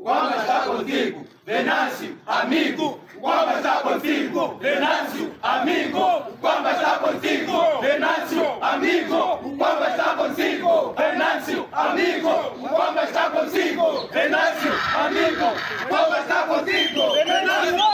Kwamba está contigo, Venâncio, amigo. Kwamba está contigo, Venâncio, amigo. Kwamba está contigo, Venâncio, amigo. Kwamba está contigo, Venâncio, amigo. Kwamba está contigo, Venâncio, amigo. Kwamba está contigo.